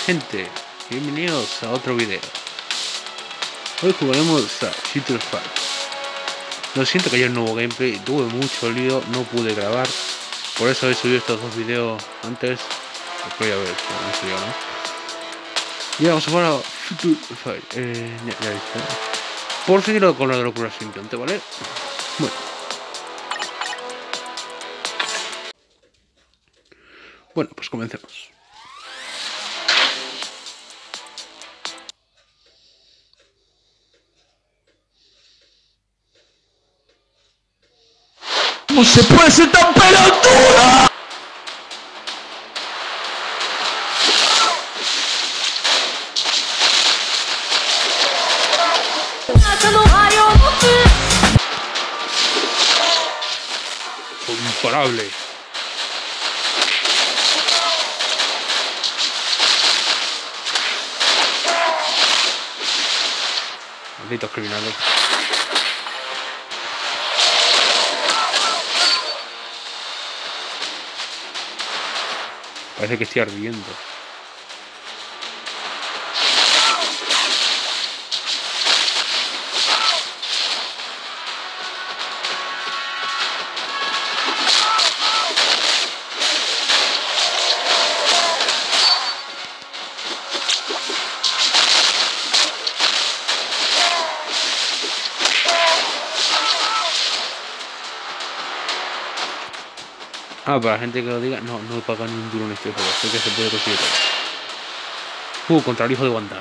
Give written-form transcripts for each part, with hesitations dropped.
gente, bienvenidos a otro video. Hoy jugaremos a Street Fighter. Lo siento que ayer no hubo gameplay, tuve mucho lío, no pude grabar. Por eso he subido estos dos videos antes. Voy a ver si no subió, ¿no? Y vamos a jugar a Street Fighter. Ya viste. Por seguirlo con la locura simplemente, ¿vale? Bueno, pues comencemos. ¿Cómo se puede ser tan pelotudo? Imparable. Malditos criminales. Parece que estoy ardiendo. Para la gente que lo diga, no he pagado ni un duro en este juego, sé que se puede conseguir todo. Contra el hijo de Wanda.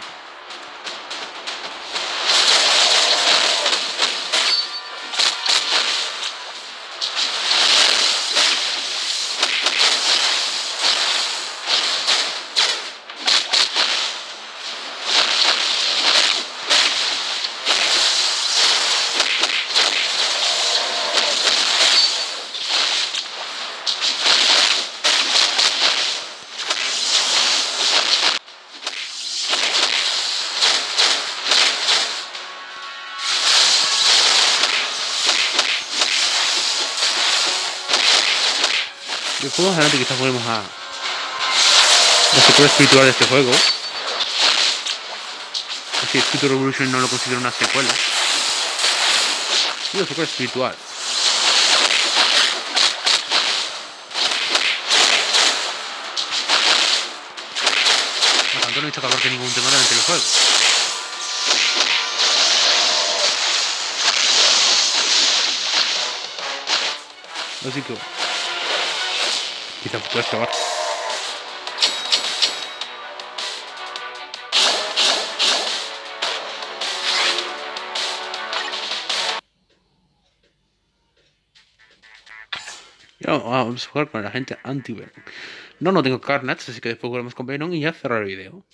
Después más adelante quizás juguemos a la secuela espiritual de este juego. Así, Street Revolution no lo considero una secuela. Es una secuela espiritual. Por tanto, no he visto que abarque ningún tema dentro del juego. Así que quizás puedes acabar. Y vamos a jugar con la gente anti-Venom. No tengo Carnage, así que después jugaremos con Venom y ya cerrar el video.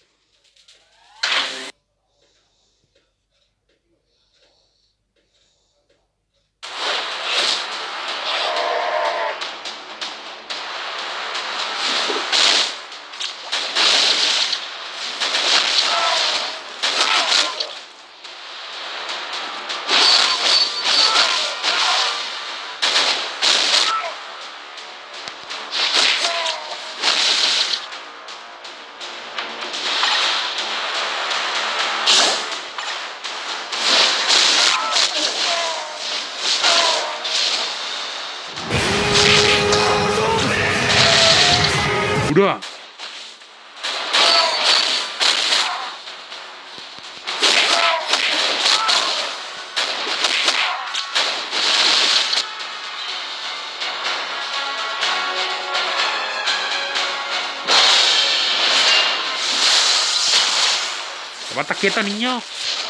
¡Ura! ¡Estate quieto, niño!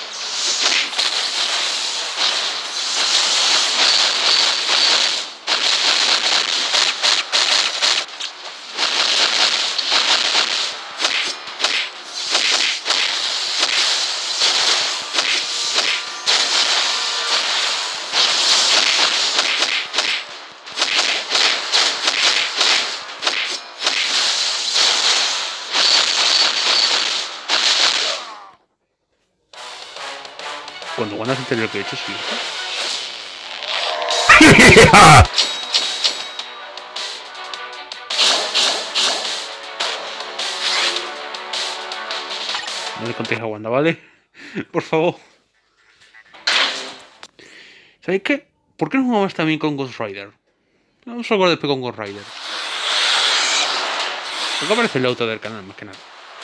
Cuando Wanda se entere lo que he hecho, sí. No le contéis a Wanda, ¿vale? Por favor. ¿Sabéis qué? ¿Por qué no jugamos también con Ghost Rider? Vamos a jugar después con Ghost Rider. ¿Por qué aparece el auto del canal, más que nada?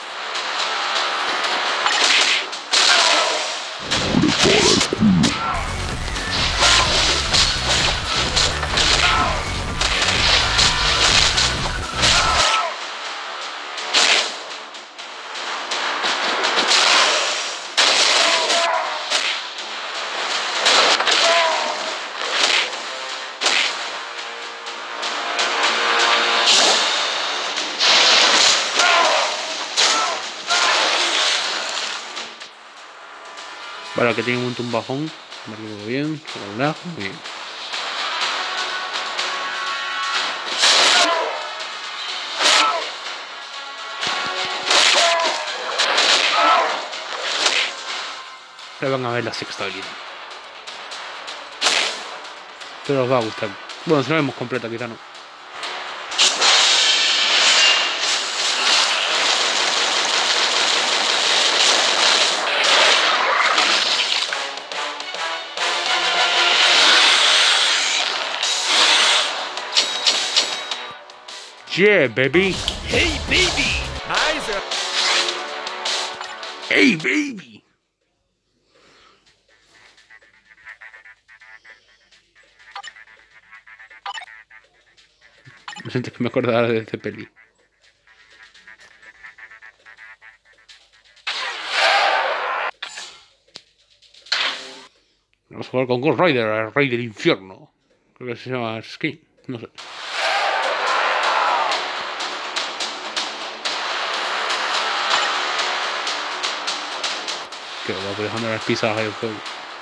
Vale, que tiene un tumbajón. Marco bien, con el ajo, bien. Ahora van a ver la sexta habilidad. Pero os va a gustar. Bueno, si la vemos completa, quizá no. Yeah, baby. Hey, baby. Hey, baby. Me siento que me acordaba de ese peli. Vamos a jugar con Ghost Rider, el rey del infierno. Creo que se llama Skin, no sé. Que va dejando las pizzas ahí el fuego.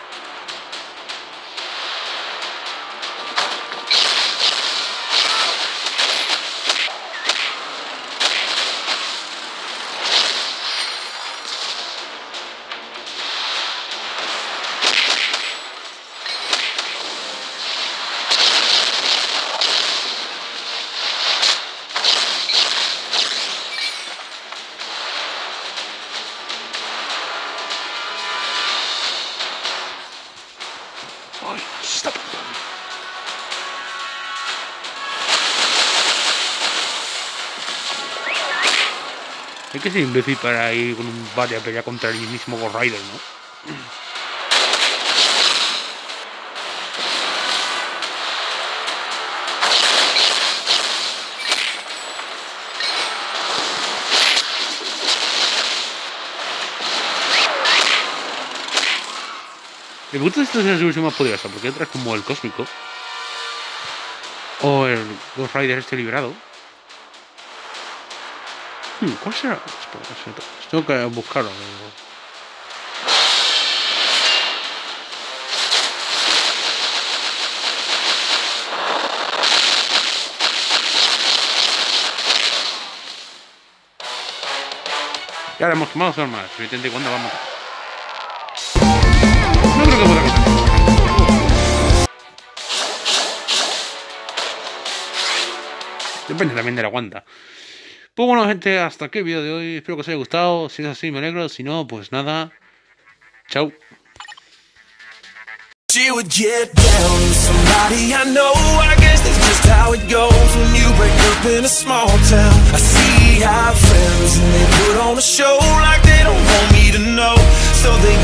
Stop. Hay que ser imbécil para ir con un bate a pelear contra el mismo Ghost Rider, ¿no? Me gusta esta es la solución más poderosa, porque otra es como el cósmico. O el Ghost Rider este liberado. ¿Cuál será? Espera, tengo que buscarlo. Ya la hemos quemado, son más. Evidente cuándo vamos a matar. No creo que pueda contar. Depende también de la Wanda. Pues bueno, gente, hasta aquí el vídeo de hoy. Espero que os haya gustado. Si es así, me alegro. Si no, pues nada. Chao. She would get down with somebody I know. I guess that's just how it goes when you break up in a small town. I see our friends and they put on a show like they don't want me to know. So they